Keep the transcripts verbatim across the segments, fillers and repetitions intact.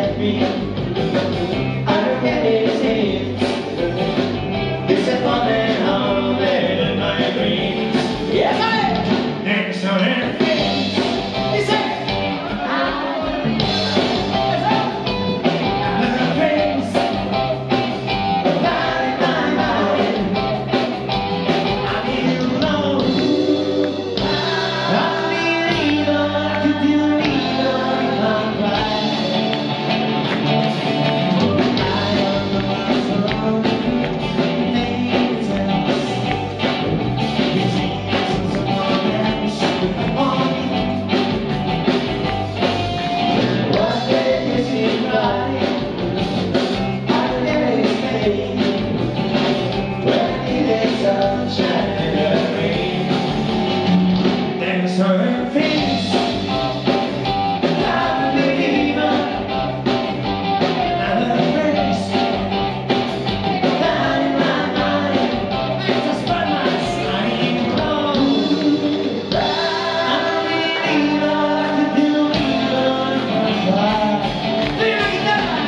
let me under his hands. It's a fun and all that in my dreams. Yes, I next on it. He said, certain things I believe in, and the face that in my mind makes us burn my sign. I believe I could do even if I believe that.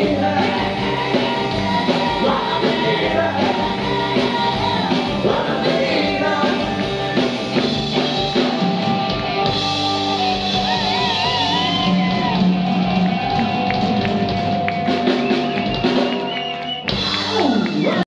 Wanna be